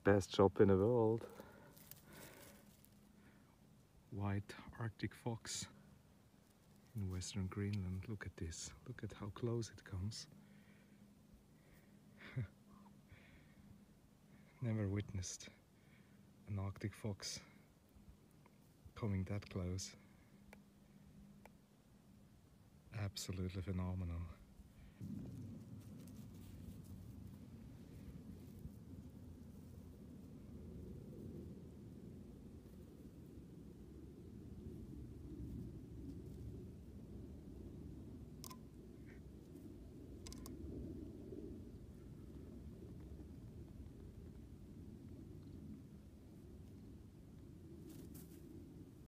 best shop in the world. White Arctic fox in western Greenland. Look at this. Look at how close it comes. Never witnessed an Arctic fox coming that close. Absolutely phenomenal.